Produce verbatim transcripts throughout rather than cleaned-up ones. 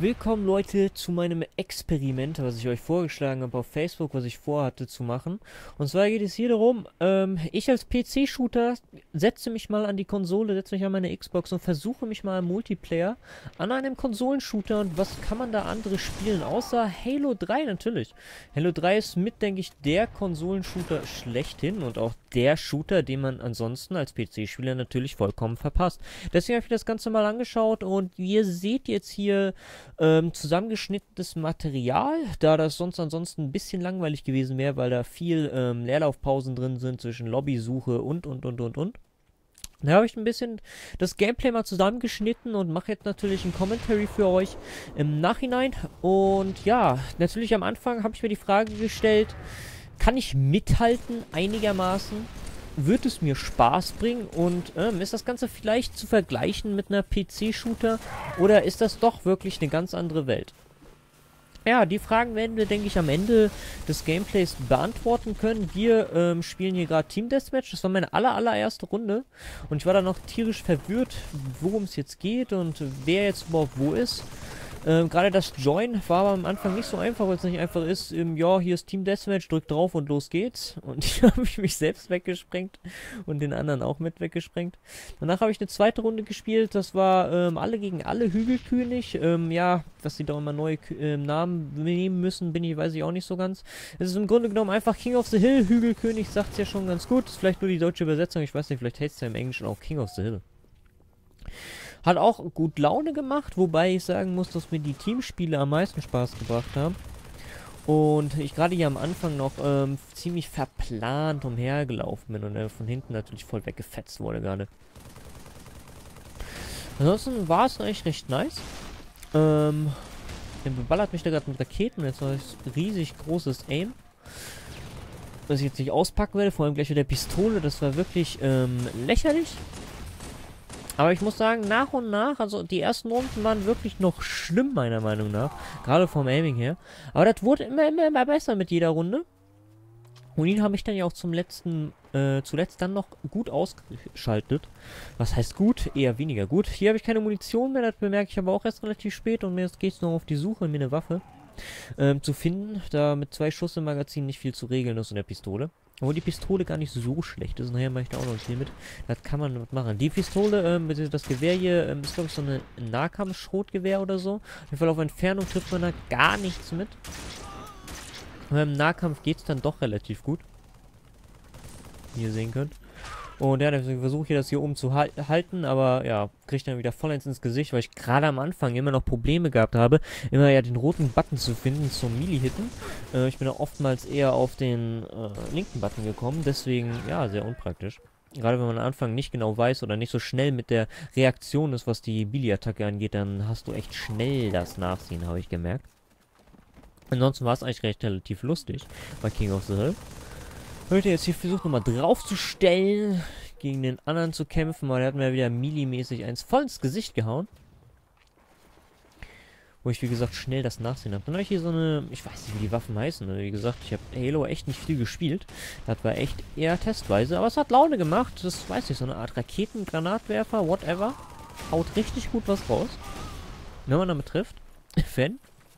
Willkommen Leute zu meinem Experiment, was ich euch vorgeschlagen habe auf Facebook, was ich vorhatte zu machen. Und zwar geht es hier darum, ähm, ich als P C-Shooter setze mich mal an die Konsole, setze mich an meine Xbox und versuche mich mal im Multiplayer an einem Konsolenshooter. Und was kann man da anderes spielen, außer Halo drei natürlich. Halo drei ist mit, denke ich, der Konsolenshooter schlechthin und auch der Shooter, den man ansonsten als P C-Spieler natürlich vollkommen verpasst. Deswegen habe ich das Ganze mal angeschaut und ihr seht jetzt hier ähm, zusammengeschnittenes Material, da das sonst ansonsten ein bisschen langweilig gewesen wäre, weil da viel ähm, Leerlaufpausen drin sind zwischen Lobbysuche und und und und und. Da habe ich ein bisschen das Gameplay mal zusammengeschnitten und mache jetzt natürlich ein Commentary für euch im Nachhinein. Und ja, natürlich am Anfang habe ich mir die Frage gestellt, kann ich mithalten einigermaßen? Wird es mir Spaß bringen und ähm, ist das Ganze vielleicht zu vergleichen mit einer P C-Shooter oder ist das doch wirklich eine ganz andere Welt? Ja, die Fragen werden wir, denke ich, am Ende des Gameplays beantworten können. Wir ähm, spielen hier gerade Team Deathmatch. Das war meine aller, allererste Runde und ich war dann noch tierisch verwirrt, worum es jetzt geht und wer jetzt überhaupt wo ist. Ähm, Gerade das Join war aber am Anfang nicht so einfach, weil es nicht einfach ist, ähm, ja, hier ist Team Deathmatch, drück drauf und los geht's. Und hier habe ich mich selbst weggesprengt und den anderen auch mit weggesprengt. Danach habe ich eine zweite Runde gespielt, das war ähm, alle gegen alle Hügelkönig. Ähm, ja, was sie da immer neue äh, Namen nehmen müssen, bin ich, weiß ich auch nicht so ganz. Es ist im Grunde genommen einfach King of the Hill, Hügelkönig, sagt es ja schon ganz gut. Ist vielleicht nur die deutsche Übersetzung, ich weiß nicht, vielleicht heißt es ja im Englischen auch King of the Hill. Hat auch gut Laune gemacht, wobei ich sagen muss, dass mir die Teamspiele am meisten Spaß gebracht haben. Und ich gerade hier am Anfang noch ähm, ziemlich verplant umhergelaufen bin und äh, von hinten natürlich voll weggefetzt wurde gerade. Ansonsten war es eigentlich recht nice. Ähm, der beballert mich da gerade mit Raketen, jetzt habe ich riesig großes Aim. Was ich jetzt nicht auspacken werde, vor allem gleich mit der Pistole, das war wirklich ähm, lächerlich. Aber ich muss sagen, nach und nach, also die ersten Runden waren wirklich noch schlimm, meiner Meinung nach. Gerade vom Aiming her. Aber das wurde immer, immer, immer besser mit jeder Runde. Und ihn habe ich dann ja auch zum letzten, äh, zuletzt dann noch gut ausgeschaltet. Was heißt gut? Eher weniger gut. Hier habe ich keine Munition mehr, das bemerke ich aber auch erst relativ spät. Und jetzt geht es noch auf die Suche, mir eine Waffe ähm, zu finden. Da mit zwei Schuss im Magazin nicht viel zu regeln ist in der Pistole. Obwohl die Pistole gar nicht so schlecht ist. Nachher mache ich da auch noch ein Spiel mit. Das kann man machen. Die Pistole, ähm, das Gewehr hier, ähm, ist glaube ich so eine Nahkampf-Schrotgewehr oder so. Auf jeden Fall auf Entfernung trifft man da gar nichts mit. Aber im Nahkampf geht es dann doch relativ gut. Wie ihr sehen könnt. Und ja, deswegen versuche ich das hier oben zu halten, aber ja, kriege ich dann wieder vollends ins Gesicht, weil ich gerade am Anfang immer noch Probleme gehabt habe, immer ja den roten Button zu finden zum Melee-Hitten. Äh, ich bin da oftmals eher auf den äh, linken Button gekommen, deswegen, ja, sehr unpraktisch. Gerade wenn man am Anfang nicht genau weiß oder nicht so schnell mit der Reaktion ist, was die Melee-Attacke angeht, dann hast du echt schnell das Nachsehen, habe ich gemerkt. Ansonsten war es eigentlich recht relativ lustig bei King of the Hill. Heute jetzt hier versucht nochmal draufzustellen, gegen den anderen zu kämpfen, weil der hat mir wieder millimäßig eins voll ins Gesicht gehauen. Wo ich, wie gesagt, schnell das Nachsehen habe. Dann habe ich hier so eine, ich weiß nicht, wie die Waffen heißen. Wie gesagt, ich habe Halo echt nicht viel gespielt. Das war echt eher testweise, aber es hat Laune gemacht. Das weiß ich, so eine Art Raketengranatwerfer, whatever. Haut richtig gut was raus. Wenn man damit trifft. Fan.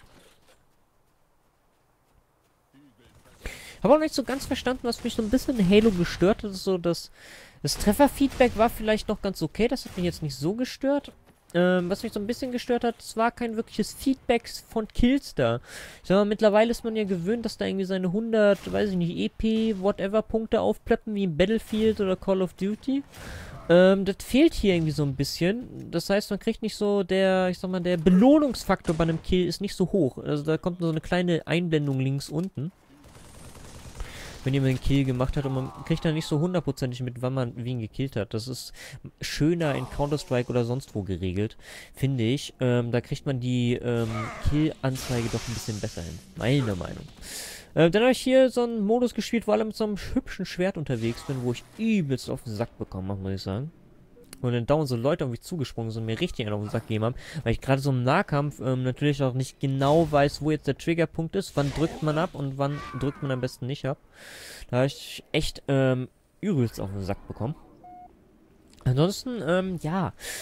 Habe auch nicht so ganz verstanden, was mich so ein bisschen in Halo gestört hat. So, dass das Trefferfeedback war vielleicht noch ganz okay. Das hat mich jetzt nicht so gestört. Ähm, was mich so ein bisschen gestört hat, es war kein wirkliches Feedback von Kills da. Ich sag mal, mittlerweile ist man ja gewöhnt, dass da irgendwie seine hundert, weiß ich nicht, E P, whatever, Punkte aufploppen, wie im Battlefield oder Call of Duty. Ähm, das fehlt hier irgendwie so ein bisschen. Das heißt, man kriegt nicht so der, ich sag mal, der Belohnungsfaktor bei einem Kill ist nicht so hoch. Also da kommt nur so eine kleine Einblendung links unten, wenn jemand einen Kill gemacht hat und man kriegt dann nicht so hundertprozentig mit, wann man wen gekillt hat. Das ist schöner in Counter-Strike oder sonst wo geregelt, finde ich. Ähm, da kriegt man die ähm, Kill-Anzeige doch ein bisschen besser hin. Meiner Meinung. Äh, dann habe ich hier so einen Modus gespielt, wo alle mit so einem hübschen Schwert unterwegs bin, wo ich übelst auf den Sack bekommen habe, muss ich sagen. Und dann dauernd so Leute auf mich zugesprungen sind und mir richtig einen auf den Sack gegeben haben, weil ich gerade so im Nahkampf ähm, natürlich auch nicht genau weiß, wo jetzt der Triggerpunkt ist, wann drückt man ab und wann drückt man am besten nicht ab. Da habe ich echt ähm, übelst auf den Sack bekommen. Ansonsten, ähm, ja,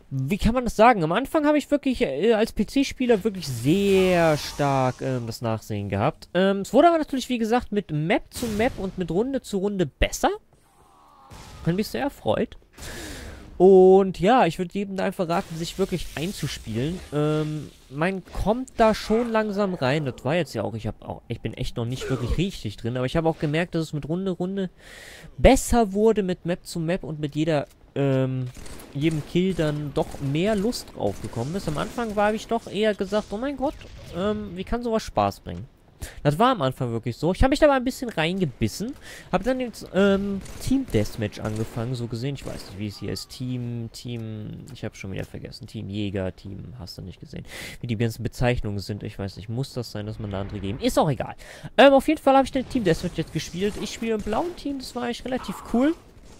Wie kann man das sagen? Am Anfang habe ich wirklich äh, als P C-Spieler wirklich sehr stark ähm, das Nachsehen gehabt. Ähm, es wurde aber natürlich, wie gesagt, mit Map zu Map und mit Runde zu Runde besser. Hat mich sehr erfreut. Und ja, ich würde jedem da einfach raten, sich wirklich einzuspielen. Ähm, man kommt da schon langsam rein. Das war jetzt ja auch, ich habe auch, ich bin echt noch nicht wirklich richtig drin, aber ich habe auch gemerkt, dass es mit Runde Runde besser wurde mit Map zu Map und mit jeder, ähm, jedem Kill dann doch mehr Lust drauf gekommen ist. Am Anfang war ich doch eher gesagt, oh mein Gott, ähm, wie kann sowas Spaß bringen? Das war am Anfang wirklich so. Ich habe mich da mal ein bisschen reingebissen. Habe dann jetzt ähm, Team Deathmatch angefangen, so gesehen. Ich weiß nicht, wie es hier ist. Team, Team, ich habe schon wieder vergessen. Team Jäger, Team, hast du nicht gesehen. Wie die ganzen Bezeichnungen sind. Ich weiß nicht, muss das sein, dass man da andere geben? Ist auch egal. Ähm, auf jeden Fall habe ich den Team Deathmatch jetzt gespielt. Ich spiele im blauen Team, das war eigentlich relativ cool.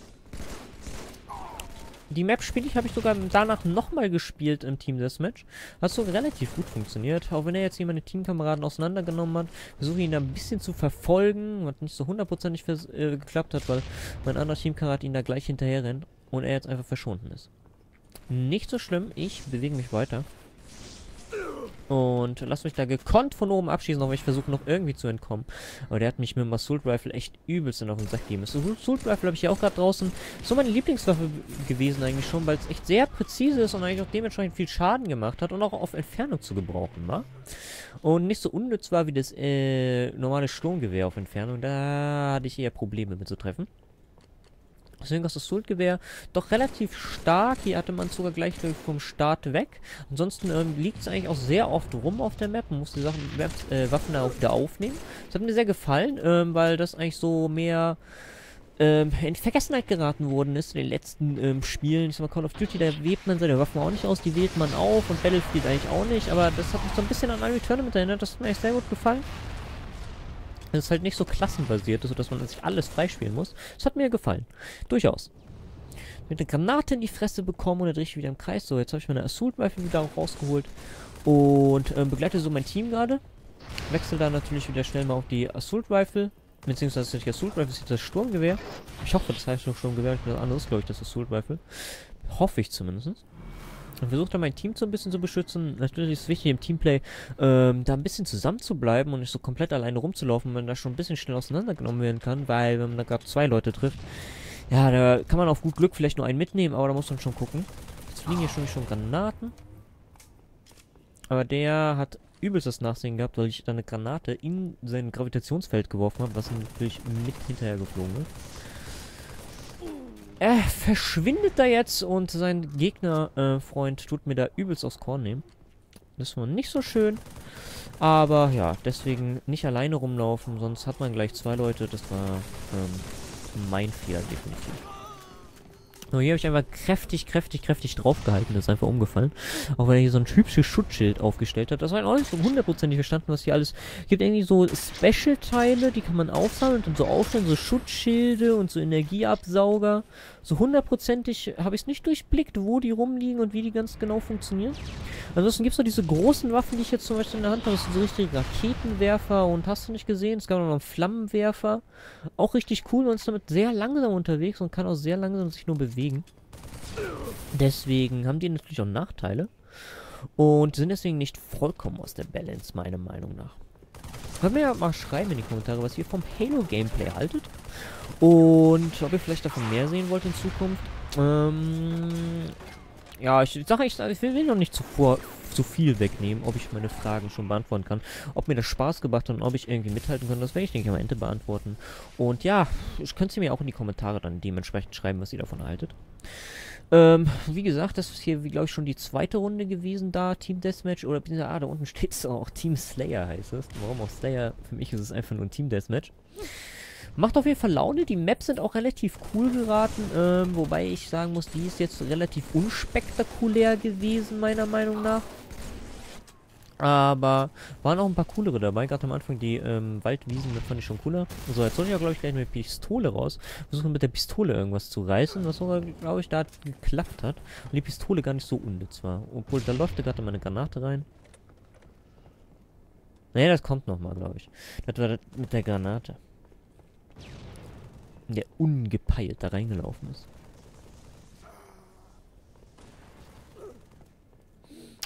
Die Map spiele ich, habe ich sogar danach nochmal gespielt im Team Deathmatch. Hat so relativ gut funktioniert. Auch wenn er jetzt hier meine Teamkameraden auseinandergenommen hat. Versuche ihn da ein bisschen zu verfolgen. Was nicht so hundertprozentig äh, geklappt hat, weil mein anderer Teamkamerad ihn da gleich hinterher rennt. Und er jetzt einfach verschwunden ist. Nicht so schlimm. Ich bewege mich weiter. Und lass mich da gekonnt von oben abschießen, aber ich versuche noch irgendwie zu entkommen. Aber der hat mich mit dem Assault Rifle echt übelst auf den Sack gegeben. Das Assault Rifle habe ich ja auch gerade draußen. So meine Lieblingswaffe gewesen eigentlich schon, weil es echt sehr präzise ist und eigentlich auch dementsprechend viel Schaden gemacht hat und auch auf Entfernung zu gebrauchen war. Und nicht so unnütz war wie das äh, normale Sturmgewehr auf Entfernung. Da hatte ich eher Probleme mit zu treffen. Deswegen ist das Assault-Gewehr doch relativ stark. Hier hatte man sogar gleich vom Start weg. Ansonsten ähm, liegt es eigentlich auch sehr oft rum auf der Map. Man muss die Sachen, äh, Waffen da wieder aufnehmen. Das hat mir sehr gefallen, ähm, weil das eigentlich so mehr ähm, in Vergessenheit geraten worden ist in den letzten ähm, Spielen. Ich sag mal, Call of Duty, da wählt man seine Waffen auch nicht aus. Die wählt man auf und Battlefield eigentlich auch nicht. Aber das hat mich so ein bisschen an Unreal Tournament erinnert. Das hat mir echt sehr gut gefallen. Es ist halt nicht so klassenbasiert, sodass man sich alles freispielen muss. Das hat mir gefallen. Durchaus. Mit einer Granate in die Fresse bekommen und dann drehe ich wieder im Kreis. So, jetzt habe ich meine Assault Rifle wieder rausgeholt. Und ähm, begleite so mein Team gerade. Wechsle da natürlich wieder schnell mal auf die Assault Rifle. Beziehungsweise das ist nicht die Assault Rifle, das ist das Sturmgewehr. Ich hoffe, das heißt noch Sturmgewehr. Ich bin das anderes, glaube ich, das Assault Rifle. Hoffe ich zumindest. Und versuche da mein Team so ein bisschen zu beschützen. Natürlich ist es wichtig im Teamplay, ähm, da ein bisschen zusammen zu bleiben und nicht so komplett alleine rumzulaufen, wenn man da schon ein bisschen schnell auseinandergenommen werden kann, weil wenn man da gerade zwei Leute trifft, ja, da kann man auf gut Glück vielleicht nur einen mitnehmen, aber da muss man schon gucken. Jetzt fliegen hier schon, schon Granaten. Aber der hat übelst das Nachsehen gehabt, weil ich da eine Granate in sein Gravitationsfeld geworfen habe, was natürlich mit hinterher geflogen ist. Er verschwindet da jetzt und sein Gegnerfreund äh, tut mir da übelst aufs Korn nehmen. Das war nicht so schön. Aber ja, deswegen nicht alleine rumlaufen, sonst hat man gleich zwei Leute. Das war ähm, mein Fehler definitiv. So, hier habe ich einfach kräftig, kräftig, kräftig draufgehalten. Das ist einfach umgefallen. Auch weil er hier so ein hübsches Schutzschild aufgestellt hat. Das war auch nicht so hundertprozentig verstanden, was hier alles... Es gibt irgendwie so Special-Teile, die kann man aufsammeln und so aufstellen. So Schutzschilde und so Energieabsauger. So hundertprozentig habe ich es nicht durchblickt, wo die rumliegen und wie die ganz genau funktionieren. Ansonsten gibt es noch diese großen Waffen, die ich jetzt zum Beispiel in der Hand habe. Das sind so richtige Raketenwerfer und hast du nicht gesehen? Es gab noch einen Flammenwerfer. Auch richtig cool. Man ist damit sehr langsam unterwegs und kann auch sehr langsam sich nur bewegen. Deswegen haben die natürlich auch Nachteile. Und sind deswegen nicht vollkommen aus der Balance, meiner Meinung nach. Könnt mir ja mal schreiben in die Kommentare, was ihr vom Halo-Gameplay haltet. Und ob ihr vielleicht davon mehr sehen wollt in Zukunft. Ähm, ja, ich sage, ich, ich will noch nicht zuvor zu viel wegnehmen, ob ich meine Fragen schon beantworten kann. Ob mir das Spaß gemacht hat und ob ich irgendwie mithalten kann, das werde ich, denke ich, am Ende beantworten. Und ja, ich könnt ihr mir auch in die Kommentare dann dementsprechend schreiben, was ihr davon haltet. Ähm, wie gesagt, das ist hier, glaube ich, schon die zweite Runde gewesen da, Team Deathmatch, oder, ah, da unten steht es auch, Team Slayer heißt es. Warum auch Slayer? Für mich ist es einfach nur ein Team Deathmatch. Macht auf jeden Fall Laune, die Maps sind auch relativ cool geraten, ähm, wobei ich sagen muss, die ist jetzt relativ unspektakulär gewesen, meiner Meinung nach. Aber waren auch ein paar coolere dabei, gerade am Anfang die ähm, Waldwiesen, das fand ich schon cooler. So, jetzt soll ich ja, glaube ich, gleich eine Pistole raus. Versuchen mit der Pistole irgendwas zu reißen, was sogar, glaube ich, da geklappt hat. Und die Pistole gar nicht so unnütz war. Obwohl, da läuft gerade meine Granate rein. Nee, das kommt nochmal, glaube ich. Das war das mit der Granate. Der ungepeilt da reingelaufen ist.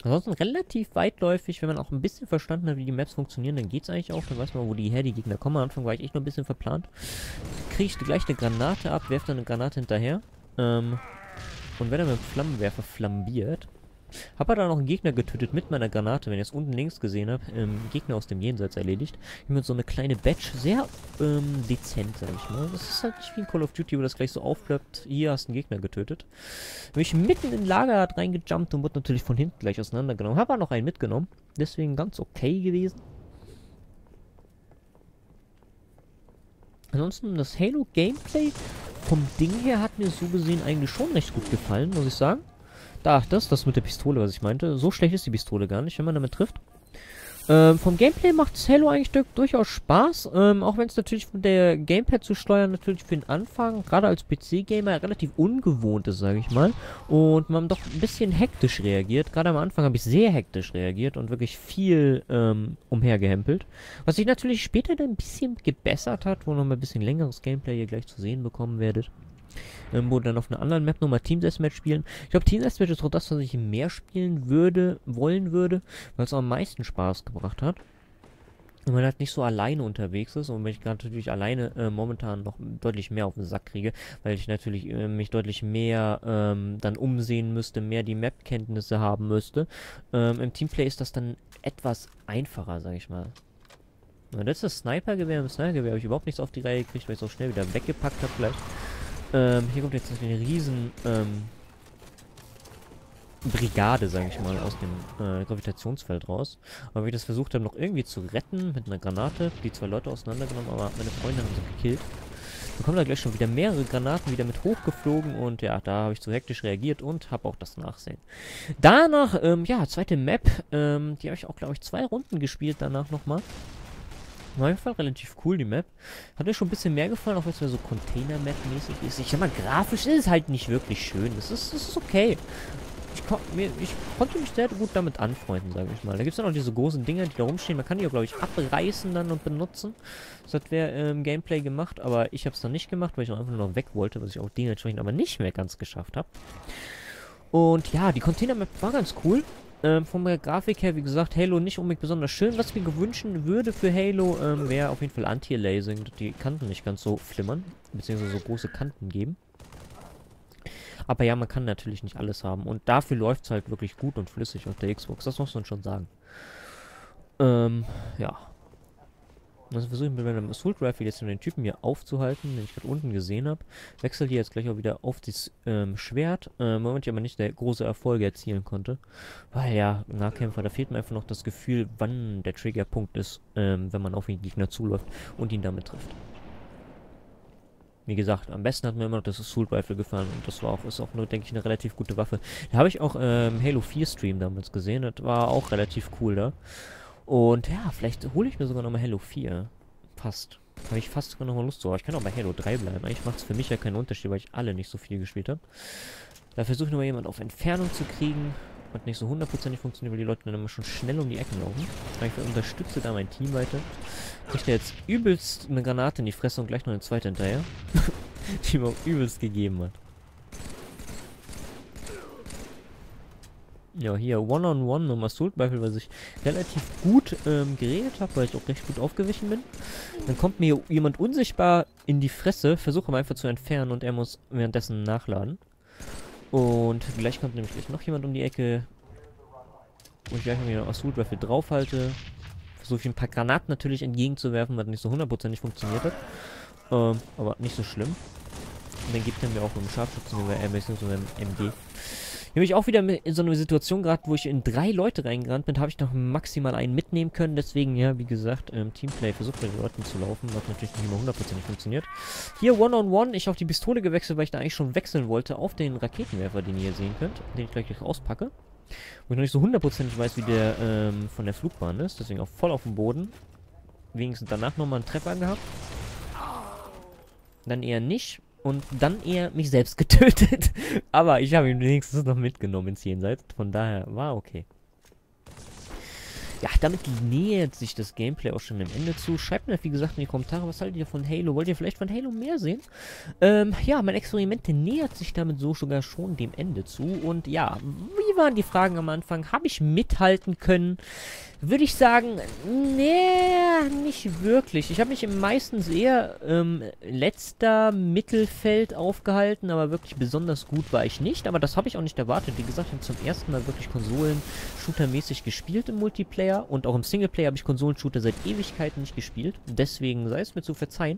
Ansonsten relativ weitläufig, wenn man auch ein bisschen verstanden hat, wie die Maps funktionieren, dann geht's eigentlich auch. Dann weiß man, wo die her die Gegner kommen. Am Anfang war ich echt noch ein bisschen verplant. Kriege ich gleich eine Granate ab, werfe dann eine Granate hinterher. Ähm, und werde dann mit dem Flammenwerfer flambiert. Hab aber dann noch einen Gegner getötet mit meiner Granate, wenn ihr es unten links gesehen habt. Ähm, Gegner aus dem Jenseits erledigt. Ich habe so eine kleine Badge, sehr ähm, dezent, sag ich mal. Das ist halt nicht wie in Call of Duty, wo das gleich so aufploppt. Hier hast du einen Gegner getötet. Bin ich mitten in Lager reingejumpt und wurde natürlich von hinten gleich auseinandergenommen. Habe aber noch einen mitgenommen. Deswegen ganz okay gewesen. Ansonsten das Halo-Gameplay vom Ding her hat mir so gesehen eigentlich schon recht gut gefallen, muss ich sagen. Da, das, das mit der Pistole, was ich meinte. So schlecht ist die Pistole gar nicht, wenn man damit trifft. Ähm, vom Gameplay macht Halo eigentlich durchaus Spaß. Ähm, auch wenn es natürlich mit der Gamepad zu steuern natürlich für den Anfang, gerade als P C-Gamer, relativ ungewohnt ist, sage ich mal. Und man doch ein bisschen hektisch reagiert. Gerade am Anfang habe ich sehr hektisch reagiert und wirklich viel ähm, umhergehempelt. Was sich natürlich später dann ein bisschen gebessert hat, wo noch mal ein bisschen längeres Gameplay ihr gleich zu sehen bekommen werdet. Ähm, wo dann auf einer anderen Map nochmal Team Deathmatch spielen. Ich glaube, Team Deathmatch ist auch das, was ich mehr spielen würde, wollen würde, weil es am meisten Spaß gebracht hat. Und man halt nicht so alleine unterwegs ist und wenn ich gerade natürlich alleine äh, momentan noch deutlich mehr auf den Sack kriege, weil ich natürlich äh, mich deutlich mehr ähm, dann umsehen müsste, mehr die Map-Kenntnisse haben müsste. Ähm, Im Teamplay ist das dann etwas einfacher, sag ich mal. Und das ist das Snipergewehr. Im Snipergewehr habe ich überhaupt nichts auf die Reihe gekriegt, weil ich es auch schnell wieder weggepackt habe vielleicht. Ähm, hier kommt jetzt eine riesen, ähm, Brigade, sage ich mal, aus dem äh, Gravitationsfeld raus. Aber wie ich das versucht habe, noch irgendwie zu retten mit einer Granate, die zwei Leute auseinandergenommen, aber meine Freunde haben sie gekillt. Dann kommen da gleich schon wieder mehrere Granaten wieder mit hochgeflogen und ja, da habe ich zu hektisch reagiert und habe auch das Nachsehen. Danach, ähm, ja, zweite Map, ähm, die habe ich auch, glaube ich, zwei Runden gespielt danach nochmal. War auf jeden Fall relativ cool, die Map. Hat mir schon ein bisschen mehr gefallen, auch wenn es ja so Container-Map-mäßig ist. Ich sag mal, grafisch ist es halt nicht wirklich schön. Das ist, das ist okay. Ich, kon mir, ich konnte mich sehr gut damit anfreunden, sage ich mal. Da gibt es dann auch diese großen Dinger, die da rumstehen. Man kann die auch, glaube ich, abreißen dann und benutzen. Das hat wer im ähm, Gameplay gemacht, aber ich habe es dann nicht gemacht, weil ich auch einfach nur noch weg wollte, was ich auch dementsprechend aber nicht mehr ganz geschafft habe. Und ja, die Container-Map war ganz cool. Ähm, von der Grafik her, wie gesagt, Halo nicht unbedingt besonders schön. Was ich mir gewünschen würde für Halo, ähm, wäre auf jeden Fall Anti-Aliasing, dass die Kanten nicht ganz so flimmern, beziehungsweise so große Kanten geben. Aber ja, man kann natürlich nicht alles haben. Und dafür läuft es halt wirklich gut und flüssig auf der Xbox, das muss man schon sagen. Ähm, ja. Also versuche ich mit meinem Assault Rifle jetzt den Typen hier aufzuhalten, den ich gerade unten gesehen habe. Wechsle hier jetzt gleich auch wieder auf das ähm, Schwert, äh, womit ich aber nicht der große Erfolge erzielen konnte. Weil ja, Nahkämpfer, da fehlt mir einfach noch das Gefühl, wann der Triggerpunkt ist, ähm, wenn man auf den Gegner zuläuft und ihn damit trifft. Wie gesagt, am besten hat mir immer noch das Assault Rifle gefallen und das war auch, ist auch nur, denke ich, eine relativ gute Waffe. Da habe ich auch ähm, Halo vier Stream damals gesehen, das war auch relativ cool da. Und ja, vielleicht hole ich mir sogar nochmal Halo vier. Fast. Habe ich fast sogar nochmal Lust zu. Aber ich kann auch bei Halo drei bleiben. Eigentlich macht es für mich ja keinen Unterschied, weil ich alle nicht so viel gespielt habe. Da versuche ich nochmal jemanden auf Entfernung zu kriegen. Was nicht so hundertprozentig funktioniert, weil die Leute dann immer schon schnell um die Ecken laufen. Ich unterstütze da mein Team weiter. Kriegt er jetzt übelst eine Granate in die Fresse und gleich noch eine zweite hinterher. Die mir auch übelst gegeben hat. Ja, hier One-on-One mit dem Assault Rifle, weil ich relativ gut ähm, geredet habe, weil ich auch recht gut aufgewichen bin. Dann kommt mir jemand unsichtbar in die Fresse, versuche ihn einfach zu entfernen und er muss währenddessen nachladen. Und gleich kommt nämlich gleich noch jemand um die Ecke, wo ich gleich mal wieder Assault Rifle draufhalte. Versuche ich ein paar Granaten natürlich entgegenzuwerfen, was nicht so hundertprozentig funktioniert hat. Ähm, aber nicht so schlimm. Und dann gibt er mir auch mit dem Scharfschützengewehr, äh, beziehungsweise mit dem M G. Hier habe ich auch wieder in so eine Situation gerade, wo ich in drei Leute reingerannt bin, habe ich noch maximal einen mitnehmen können. Deswegen, ja, wie gesagt, ähm, Teamplay versucht mit den Leuten zu laufen, was natürlich nicht immer hundertprozentig funktioniert. Hier One-on-One, ich auf die Pistole gewechselt, weil ich da eigentlich schon wechseln wollte auf den Raketenwerfer, den ihr hier sehen könnt, den ich gleich, gleich auspacke. Wo ich noch nicht so hundertprozentig weiß, wie der ähm, von der Flugbahn ist, deswegen auch voll auf dem Boden. Wenigstens danach nochmal einen Treffer gehabt. Dann eher nicht. Und dann eher mich selbst getötet. Aber ich habe ihn wenigstens noch mitgenommen ins Jenseits. Von daher war okay. ja, damit nähert sich das Gameplay auch schon dem Ende zu. Schreibt mir, wie gesagt, in die Kommentare, was haltet ihr von Halo? Wollt ihr vielleicht von Halo mehr sehen? Ähm, ja, mein Experiment nähert sich damit so sogar schon dem Ende zu. Und ja, wie waren die Fragen am Anfang? Habe ich mithalten können? Würde ich sagen, nee, nicht wirklich. Ich habe mich meistens eher ähm, letzter Mittelfeld aufgehalten, aber wirklich besonders gut war ich nicht. Aber das habe ich auch nicht erwartet. Wie gesagt, ich habe zum ersten Mal wirklich Konsolen-Shooter-mäßig gespielt im Multiplayer. Und auch im Singleplayer habe ich Konsolen-Shooter seit Ewigkeiten nicht gespielt. Deswegen sei es mir zu verzeihen.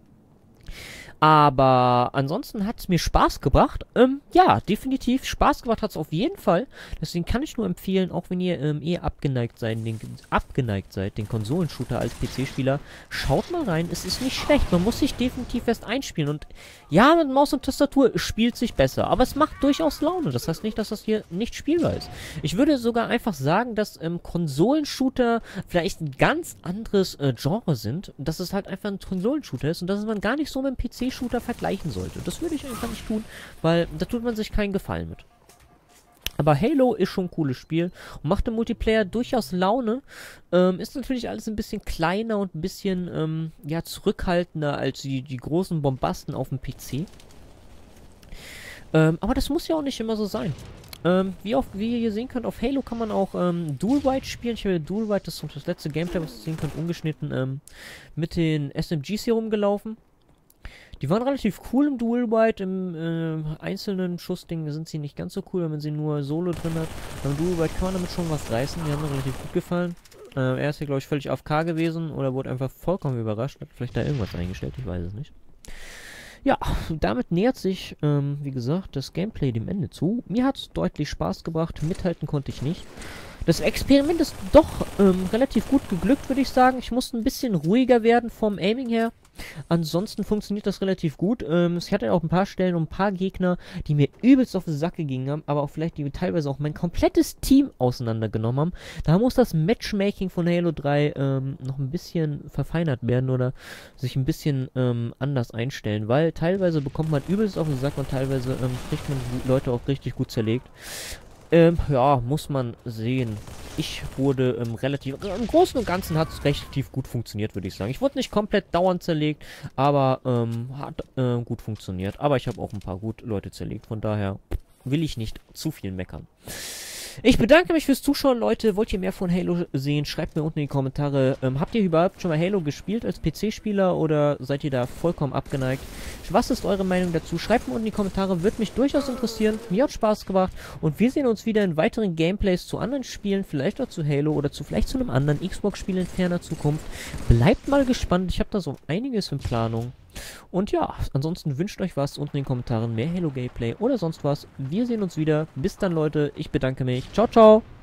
Aber ansonsten hat es mir Spaß gebracht. Ähm, ja, definitiv. Spaß gemacht hat es auf jeden Fall. Deswegen kann ich nur empfehlen, auch wenn ihr ähm, eher abgeneigt seid, den, abgeneigt seid, den Konsolenshooter als P C-Spieler, schaut mal rein. Es ist nicht schlecht. Man muss sich definitiv erst einspielen. Und ja, mit Maus und Tastatur spielt sich besser. Aber es macht durchaus Laune. Das heißt nicht, dass das hier nicht spielbar ist. Ich würde sogar einfach sagen, dass ähm, Konsolenshooter vielleicht ein ganz anderes äh, Genre sind. Dass es halt einfach ein Konsolenshooter ist und dass man gar nicht so mit dem P C Shooter vergleichen sollte. Das würde ich einfach nicht tun, weil da tut man sich keinen Gefallen mit. Aber Halo ist schon ein cooles Spiel und macht im Multiplayer durchaus Laune. Ähm, ist natürlich alles ein bisschen kleiner und ein bisschen ähm, ja, zurückhaltender als die, die großen Bombasten auf dem P C. Ähm, aber das muss ja auch nicht immer so sein. Ähm, wie, auf, wie ihr hier sehen könnt, auf Halo kann man auch ähm, Dual Ride spielen. Ich habe Dual Ride, das ist das letzte Gameplay, was ihr sehen könnt, ungeschnitten ähm, mit den S M Gs hier rumgelaufen. Die waren relativ cool im Dual Ride, im äh, einzelnen Schussding sind sie nicht ganz so cool, wenn man sie nur solo drin hat. Beim Dual Ride kann man damit schon was reißen, die haben mir relativ gut gefallen. Äh, er ist hier, glaube ich, völlig A F K gewesen oder wurde einfach vollkommen überrascht, hat vielleicht da irgendwas eingestellt, ich weiß es nicht. Ja, damit nähert sich, ähm, wie gesagt, das Gameplay dem Ende zu. Mir hat es deutlich Spaß gebracht, mithalten konnte ich nicht. Das Experiment ist doch ähm, relativ gut geglückt, würde ich sagen. Ich musste ein bisschen ruhiger werden vom Aiming her. Ansonsten funktioniert das relativ gut. Ähm, ich hatte auch ein paar Stellen und ein paar Gegner, die mir übelst auf den Sack gegangen haben, aber auch vielleicht, die teilweise auch mein komplettes Team auseinandergenommen haben. Da muss das Matchmaking von Halo drei ähm, noch ein bisschen verfeinert werden oder sich ein bisschen ähm, anders einstellen, weil teilweise bekommt man übelst auf den Sack und teilweise ähm, kriegt man die Leute auch richtig gut zerlegt. Ähm, ja, muss man sehen. Ich wurde ähm, relativ... Also im Großen und Ganzen hat es relativ gut funktioniert, würde ich sagen. Ich wurde nicht komplett dauernd zerlegt, aber ähm, hat äh, gut funktioniert. Aber ich habe auch ein paar gut Leute zerlegt, von daher will ich nicht zu viel meckern. Ich bedanke mich fürs Zuschauen, Leute. Wollt ihr mehr von Halo sehen? Schreibt mir unten in die Kommentare. Ähm, habt ihr überhaupt schon mal Halo gespielt als P C-Spieler oder seid ihr da vollkommen abgeneigt? Was ist eure Meinung dazu? Schreibt mir unten in die Kommentare. Würde mich durchaus interessieren. Mir hat Spaß gemacht. Und wir sehen uns wieder in weiteren Gameplays zu anderen Spielen. Vielleicht auch zu Halo oder zu vielleicht zu einem anderen Xbox-Spiel in ferner Zukunft. Bleibt mal gespannt. Ich habe da so einiges in Planung. Und ja, ansonsten wünscht euch was unten in den Kommentaren, mehr Halo Gameplay oder sonst was. Wir sehen uns wieder. Bis dann, Leute. Ich bedanke mich. Ciao, ciao.